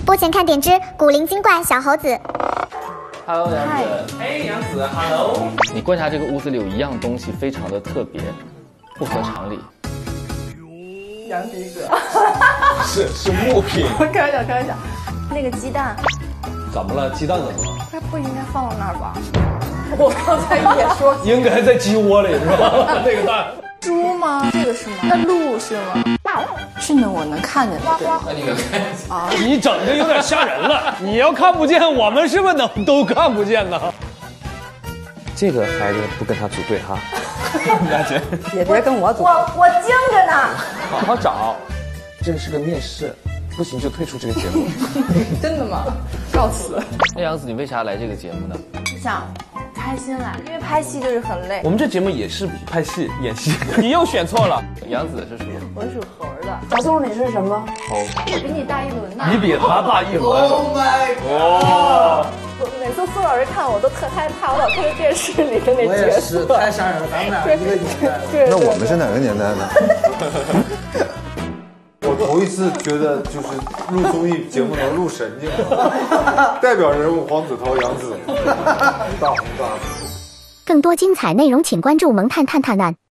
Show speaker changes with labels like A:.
A: 播前看点之古灵精怪小猴子。
B: Hello， 杨子。哎，杨子 ，Hello。你观察这个屋子里有一样东西非常的特别，不合常理。
C: 杨迪哥。
D: 是物品。
C: 开玩笑。那个鸡蛋。
D: 怎么了？鸡蛋怎么了？
C: 它不应该放到那儿吧？我刚才也说。
D: 应该在鸡窝里是吧？那个蛋。
C: 猪吗？这个是吗？那鹿是吗？是能我能看见的，对吗？
B: 那你能看见？
D: 啊，你整的有点吓人了。你要看不见，我们是不是都看不见呢？
E: 这个孩子不跟他组队哈，
C: 也别跟我组。我精着呢。
E: 好好找。这个是个面试，不行就退出这个节目。
C: 真的吗？告辞。
B: 那杨子，你为啥来这个节目呢？
C: 就想开心来，因为拍戏就是很累。
E: 我们这节目也是拍戏演戏，你又选错了。
B: 杨子是属于
C: 我是属猴的。小宋你是什么？
E: 猴。
C: 我比你大一轮呢。
D: 你比他大一轮。
C: Oh my god！每次宋老师看我都特害怕，我老看着电视里的那角色。我也是，
F: 太吓人了，咱们俩一个年代。
G: 那我们是哪个年代呢？
F: 我头一次觉得就是录综艺节目能录神经，代表人物黄子韬、杨紫，大红大紫。
A: 更多精彩内容，请关注萌探探探案。